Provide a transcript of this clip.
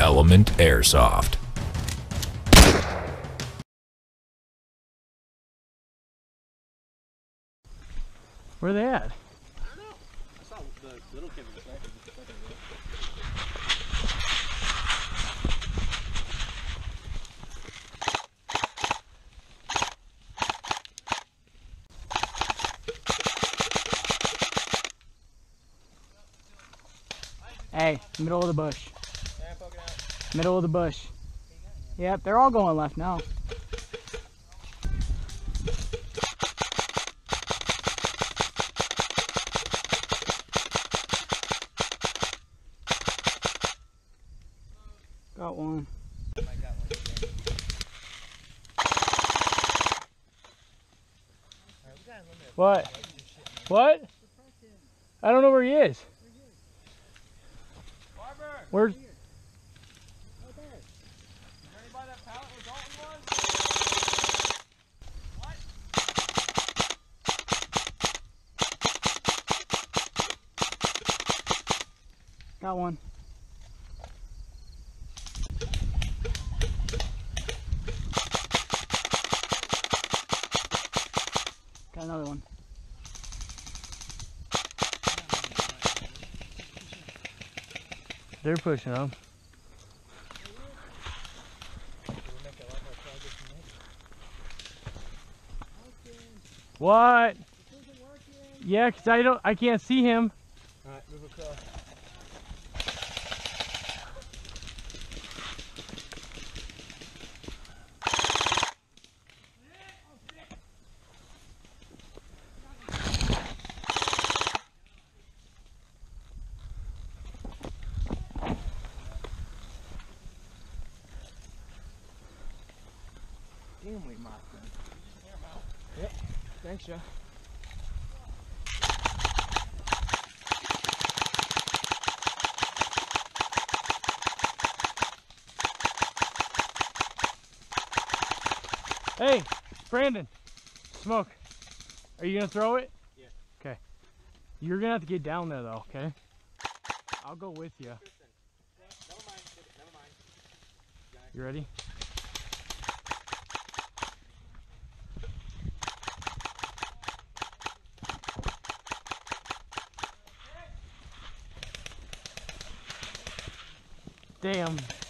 Element Airsoft. Where are they at? I don't know. I saw the little kid was sniping. Hey, middle of the bush. Yeah, poking out. Middle of the bush. Yep, they're all going left now. Got one. What? What? I don't know where he is. Where's? Got one. Got another one. They're pushing up. What? Yeah, cause I can't see him. Alright, move across. Damn, we mocked them. Yep. Thanks, Joe. Hey, Brandon, Smoke, are you gonna throw it? Yeah. Okay. You're gonna have to get down there though, okay? I'll go with you. Never mind. Never mind. You ready? Damn.